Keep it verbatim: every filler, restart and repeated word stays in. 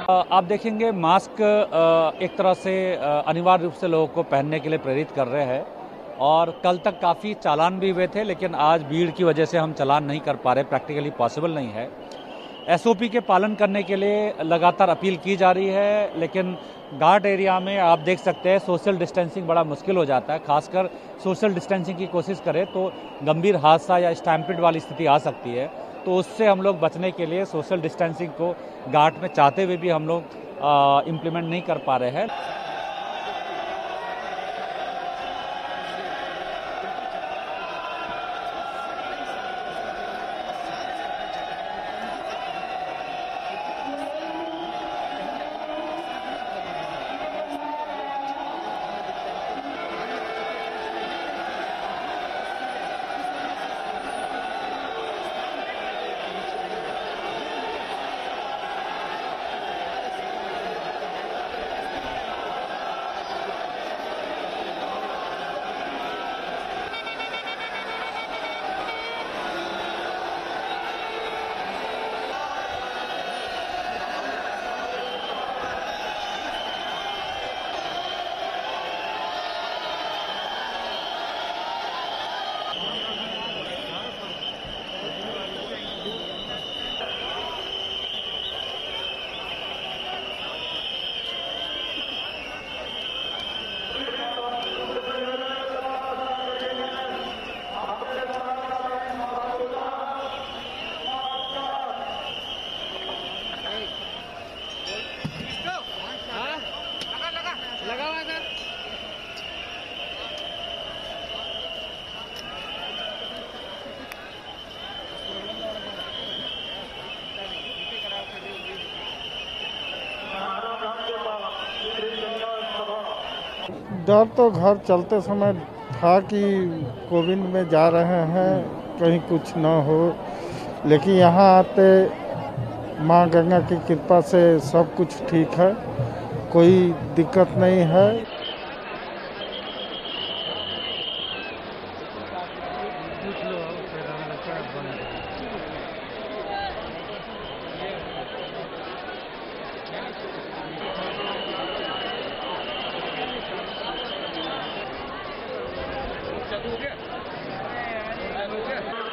अ, आप देखेंगे मास्क अ, एक तरह से अ, अनिवार्य रूप से लोगों को पहनने के लिए प्रेरित कर रहे हैं और कल तक काफ़ी चालान भी हुए थे, लेकिन आज भीड़ की वजह से हम चालान नहीं कर पा रहे, प्रैक्टिकली पॉसिबल नहीं है। एसओपी के पालन करने के लिए लगातार अपील की जा रही है, लेकिन घाट एरिया में आप देख सकते हैं सोशल डिस्टेंसिंग बड़ा मुश्किल हो जाता है। खासकर सोशल डिस्टेंसिंग की कोशिश करें तो गंभीर हादसा या स्टैम्पिड वाली स्थिति आ सकती है, तो उससे हम लोग बचने के लिए सोशल डिस्टेंसिंग को घाट में चाहते हुए भी हम लोग इम्प्लीमेंट नहीं कर पा रहे हैं। लगा हुआ था। डर तो घर चलते समय था कि कोविड में जा रहे हैं, कहीं कुछ ना हो, लेकिन यहाँ आते माँ गंगा की कृपा से सब कुछ ठीक है, कोई दिक्कत नहीं है। चालू हो गया? चालू हो गया?